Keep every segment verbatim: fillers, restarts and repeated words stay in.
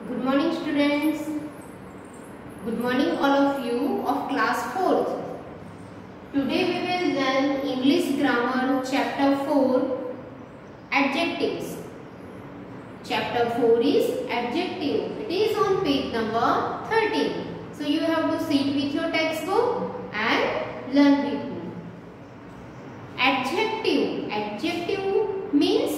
Good morning students. Good morning all of you of class fourth. Today we will learn English grammar chapter four, adjectives. Chapter four is adjective. It is on page number thirteen. So you have to sit with your textbook and learn with me. Adjective. Adjective means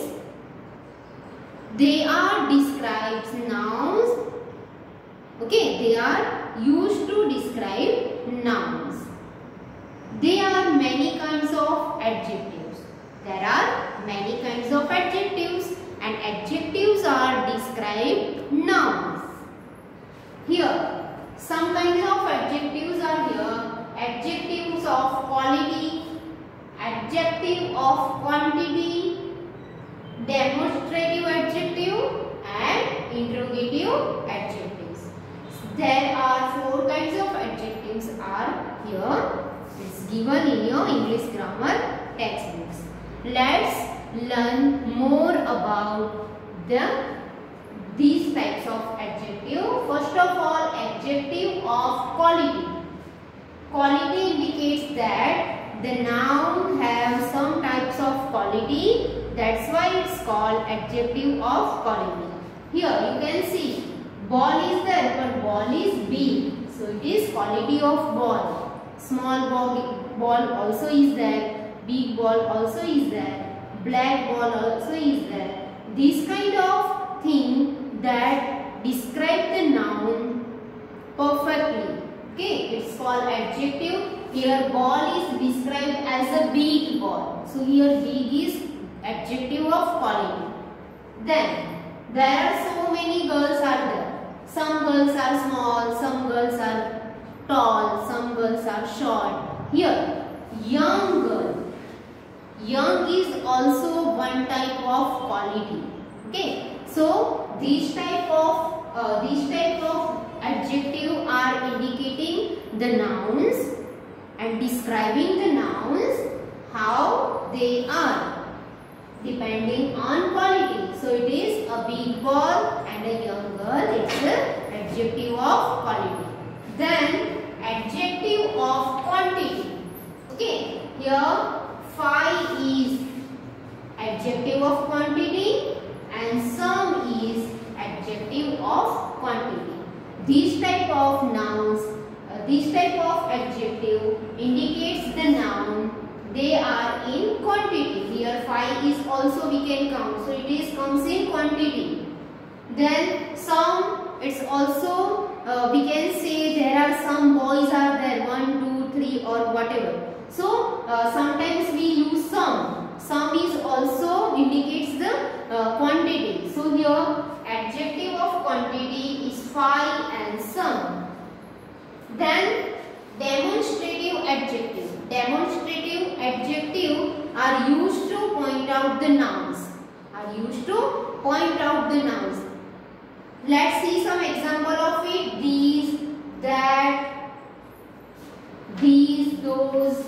they are describes nouns. Okay, they are used to describe nouns. There are many kinds of adjectives. There are many kinds of adjectives, and adjectives are described nouns. Here, some kinds of adjectives are here. Adjectives of quality, adjective of quantity, demonstrative adjective and interrogative adjectives. There are four kinds of adjectives are here. It's given in your English grammar textbooks. Let's learn more about the these types of adjective. First of all, adjective of quality. Quality indicates that the noun have some types of quality. That's why it's called adjective of quality. Here you can see ball is there, but ball is big. So it is quality of ball. Small ball, ball also is there. Big ball also is there. Black ball also is there. This kind of thing that describe the noun perfectly. Okay, it's called adjective. Here ball is described as a big ball. So here big is adjective of quality. Then there are so many girls are there. Some girls are small, some girls are tall, some girls are short. Here young girl. Young is also one type of quality. Okay. So these type of uh, these type of adjective are indicating the nouns and describing the nouns how they are depending on quality. So it is a big ball and a young girl. It's the adjective of quality. Then adjective of quantity. Okay. Here five is adjective of quantity and some is adjective of quantity. These type of nouns, uh, this type of adjective indicates the noun they are in quantity. Here five is also we can count. So it is comes in quantity. Then some, it's also uh, we can say there are some boys are there, one, two, three or whatever. So uh, sometimes we use some. Some is also indicates the uh, quantity. So here adjective of quantity is five and some. Then demonstrative adjective. Demonstrative adjective are used to point out the nouns. Are used to point out the nouns. Let's see some example of it. These, that, these, those.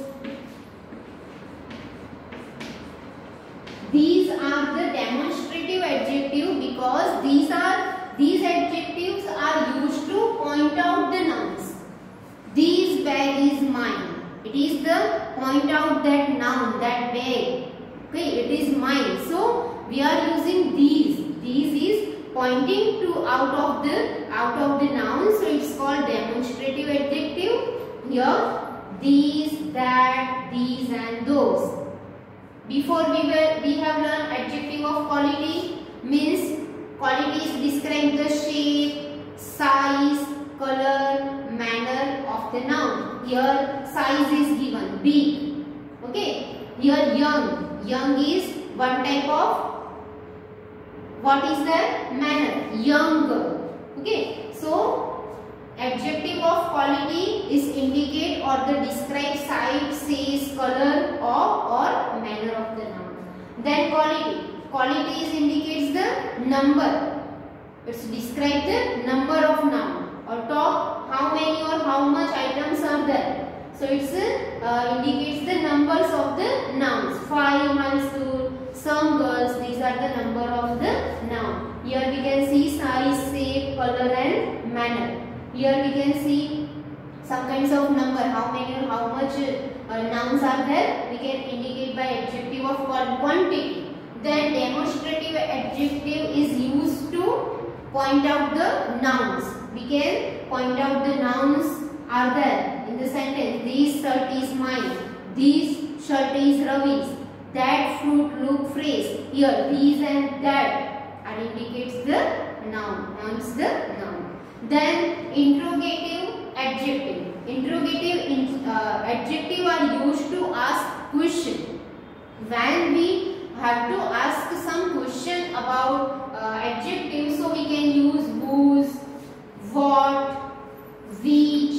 These are the demonstrative adjective because these are these adjectives are used to point out the nouns. This bag is mine. It is the point out that noun, that bag. Okay, it is mine. So we are using these. These is pointing to out of the out of the noun. So it's called demonstrative adjective. Here these, that, these and those. Before we were we have learned adjective of quality means quality is describe the shape, size, color, manner of the noun. Here size is given big. Okay. Here young. Young is one type of what is that? Manner. Younger. Okay. So adjective of quality is indicate or the describe size, size, color or, or manner of the noun. Then quality. Quality is indicates the number. It's describe the number of noun or top how many or how much items are there. So it's uh, indicates the numbers of the nouns. Five, some girls, these are the number of the noun. Here we can see size, shape, color and manner. Here we can see some kinds of number, how many or how much uh, nouns are there, we can indicate by adjective of quantity. Then demonstrative adjective is used to point out the nouns. We can point out the nouns are there in the sentence. This shirt is mine, this shirt is Ravi's, that fruit look fresh. Here these and that are indicates the noun, nouns the noun. Then interrogative adjective. Interrogative in, uh, adjective are used to ask question. When we have to ask some question about uh, adjective, so we can use whose, what, which.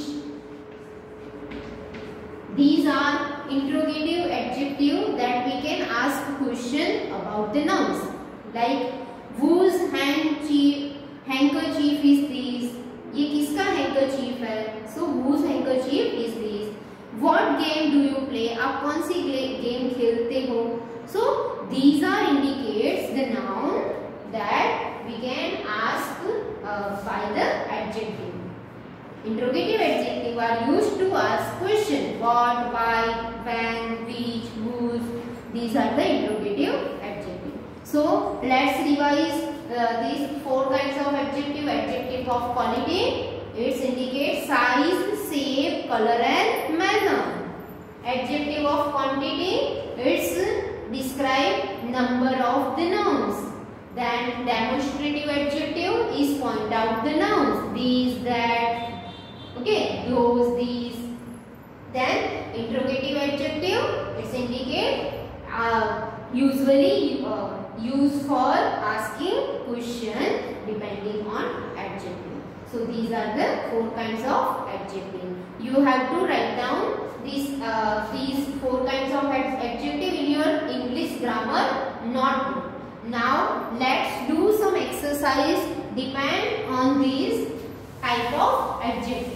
These are interrogative adjective that we can ask question about the nouns. Like whose handkerchief handkerchief is this? ये किसका handkerchief है? So whose handkerchief is this? What game do you play? आप कौन सी game खेलते हो? So these are indicates the noun that we can ask uh, by the adjective. Interrogative adjective are used to ask question. What, why, when, which, whose. These are the interrogative adjective. So let's revise uh, these four kinds of adjective. Adjective of quality. It indicates size, shape, color and manner. Adjective of quantity. It's describe number of the nouns. Then demonstrative adjective is point out the nouns. These, that. Okay, those, these. Then interrogative adjective, it's indicate uh, usually uh, used for asking question depending on adjective. So these are the four kinds of adjective. You have to write down these uh, these four kinds of adjective in your English grammar notebook. Now let's do some exercise depend on these type of adjectives.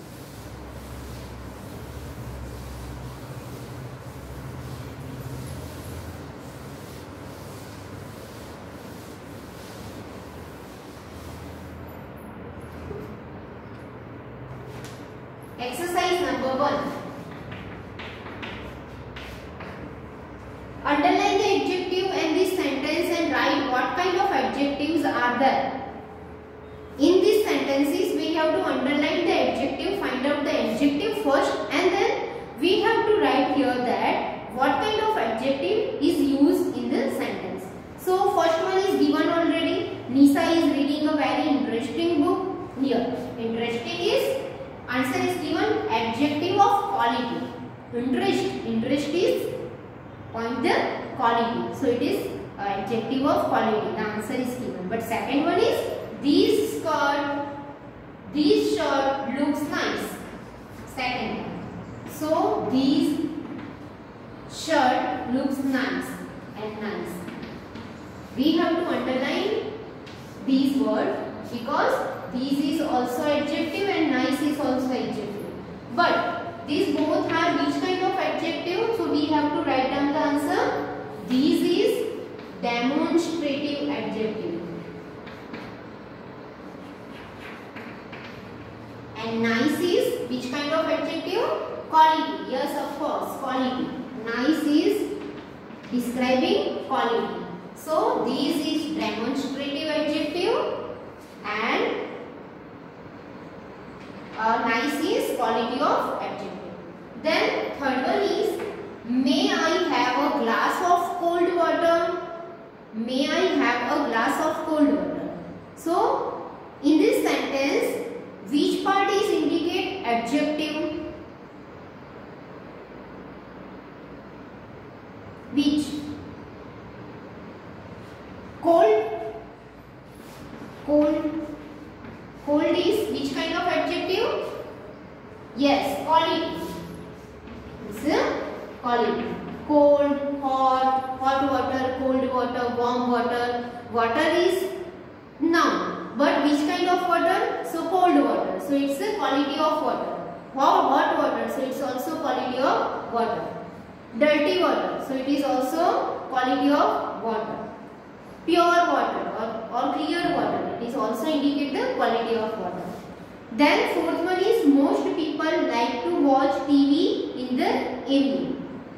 Exercise number one. Underline the adjective in this sentence and write what kind of adjectives are there. In these sentences, we have to underline the adjective, find out the adjective first, and then we have to write here that what kind of adjective is used in the sentence. So first one is given already. Nisa is reading a very interesting book. Here, interesting is answer is given adjective of quality. Interest. Interest is point the quality. So it is uh, adjective of quality. The answer is given. But second one is this skirt, this shirt looks nice. Second one. So these shirt looks nice and nice. We have to underline these words because these is also adjective and nice is also adjective. But these both are which kind of adjective? So we have to write down the answer. These is demonstrative adjective. And nice is which kind of adjective? Quality. Yes, of course, quality. Nice is describing quality. So these is demonstrative adjective and Uh, nice is quality of adjective. Then third one is may I have a glass of cold water? May I have a glass of cold water? So in this sentence, which part is indicate adjective? Which? Cold. Cold. Cold is which kind of adjective? Yes, quality. It's a quality. Cold, hot, hot water, cold water, warm water. Water is noun. But which kind of water? So cold water. So it's a quality of water. Hot, hot water. So it's also quality of water. Dirty water. So it is also quality of water. Pure water or, or clear water. It is also indicate the quality of water. Then fourth one is most people like to watch T V in the evening.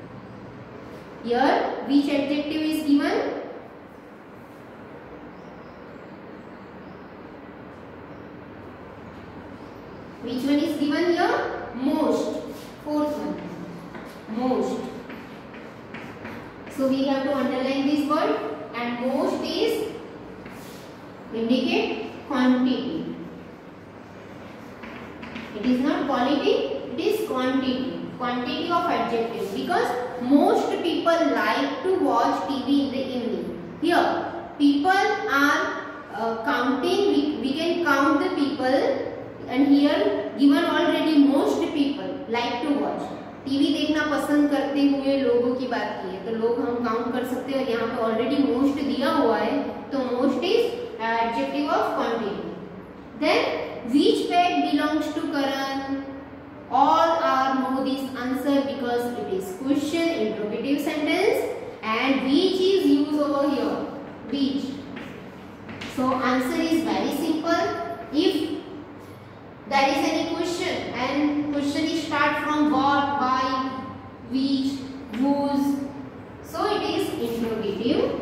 Here which adjective is given? Which one is given here? Most. Fourth one. Most. So we have to underline this word, and most is indicate quantity. It is not quality, it is quantity. Quantity of adjective, because most people like to watch T V in the evening. Here people are uh, counting, we, we can count the people, and here given already most people like to watch. TV देखना पसंद करते हुए लोगों की बात की है, तो लोग हम काउंट कर सकते हैं, और यहाँ पे ऑलरेडी मोस्ट दिया हुआ है, तो most is adjective of quantity. Then which pet belongs to Karan? All are know this answer because it is question, interrogative sentence, and which is used over here. Which. So answer is very simple. If there is any question and question is start from what, why, which, whose, so it is interrogative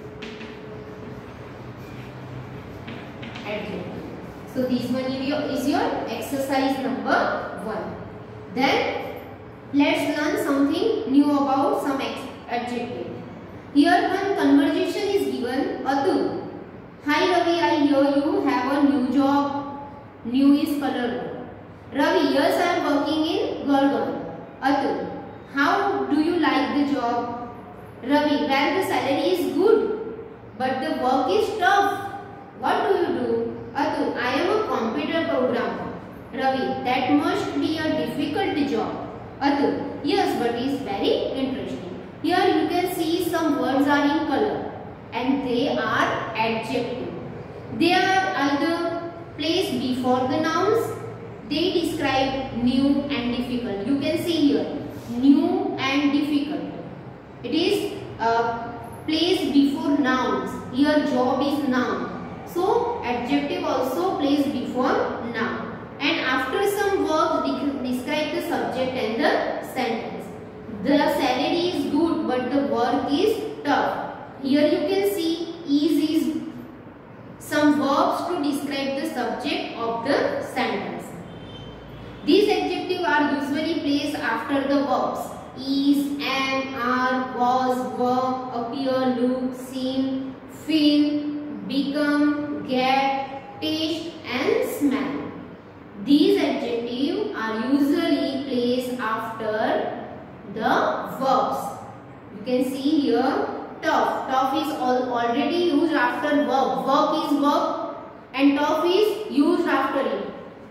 adjective. So this one is your, is your exercise number one. Then let's learn something new about some adjective. Here one conversation is given. Atul, hi Ravi, I hear you have a new job. New is color. Ravi, yes, I am working in Gurgaon. Atul, how do you like the job? Ravi, well, the salary is good, but the work is tough. What do you do? Atul, I am a computer programmer. Ravi, that must be a difficult job. Atul, yes, but it's very interesting. Here you can see some words are in color and they are adjective. They are either placed before the nouns. They describe new and difficult. You can see here, new and difficult. It is uh, placed before nouns. Here job is noun. So adjective also placed before noun. And after some words describe the subject and the sentence. The salary is good but the work is tough. Here you can see is is some verbs to describe the subject of the sentence. These adjectives are usually placed after the verbs is, am, are, was, were, appear, look, seem, feel, become, get, taste and smell. These adjectives are usually placed after the verbs. You can see here tough. Tough is all already used after verb. Work is verb and tough is used after it.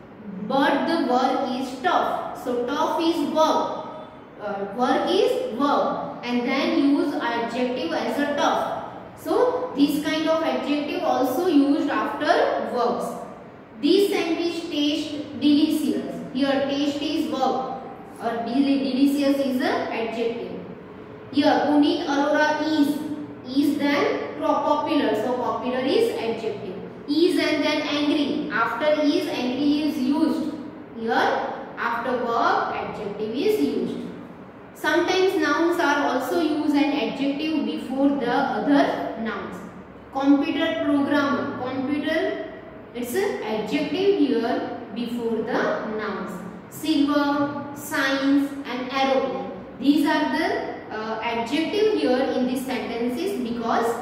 But the work is tough. So tough is verb. Uh, work is verb. And then use adjective as a tough. So this kind of adjective also used after verbs. This sandwich tastes delicious. Here taste is verb or delicious is an adjective. Here Punit Arora is. Is then popular. So popular is adjective. Is and then angry. After is, angry is used. Here after verb, adjective is used. Sometimes nouns are also used an adjective before the other nouns. Computer programmer. Computer, it's an adjective here before the nouns. Silver, science and aeroplane. These are the uh, adjective here in these sentences because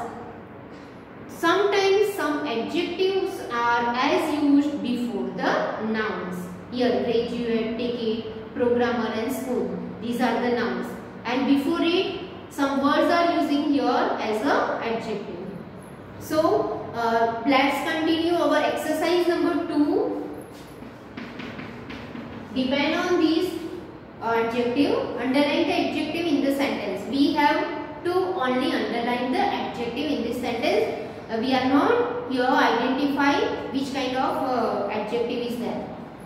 sometimes some adjectives are as used before the nouns. Here graduate, ticket, programmer and school. These are the nouns. And before it, some words are using here as a adjective. So, uh, let's continue our exercise number two. Depend on these uh, adjective, underline the adjective in the sentence. We have to only underline the adjective in this sentence. Uh, we are not here identify which kind of uh, adjective is there.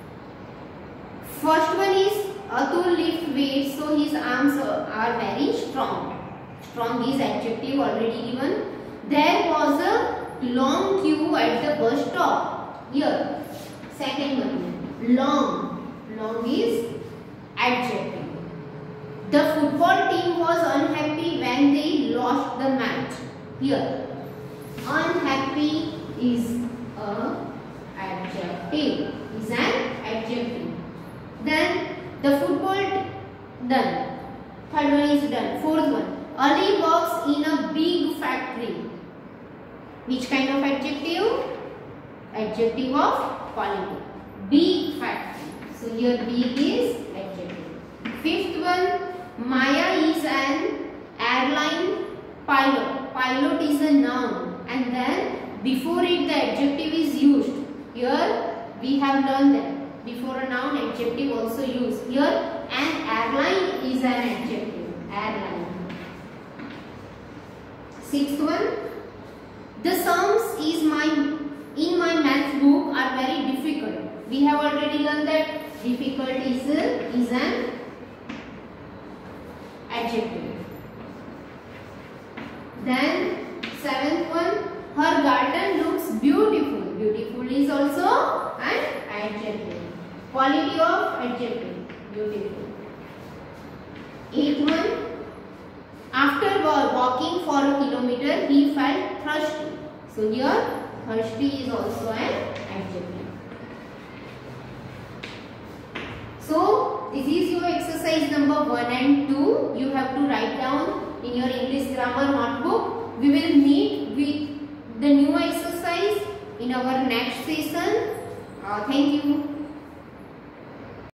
First one is Atul lift weights, so his arms are very strong. Strong is adjective already given. There was a long queue at the bus stop. Here, second one, long. Long is adjective. The football team was unhappy when they lost the match. Here, unhappy is a adjective. Is an adjective. Then the football done. Third one is done. Fourth one, Ali works in a big factory. Which kind of adjective? Adjective of quality. Big factory. So here big is adjective. Fifth one, Maya is an airline pilot. Pilot is a noun, and then before it the adjective is used. Here we have learned that before a noun adjective also used. Here an airline is an adjective. Airline. Sixth one, the sums is my in my math book are very difficult. We have already learned that difficult is, is an adjective. Then seventh one, her garden looks beautiful. Beautiful is also an adjective. Quality of adjective. Beautiful. Eighth one, after walking for a kilometer, he felt thirsty. So here, thirsty is also an adjective. So this is your exercise number one and two. You have to write down in your English grammar notebook. We will meet with the new exercise in our next session. Uh, thank you.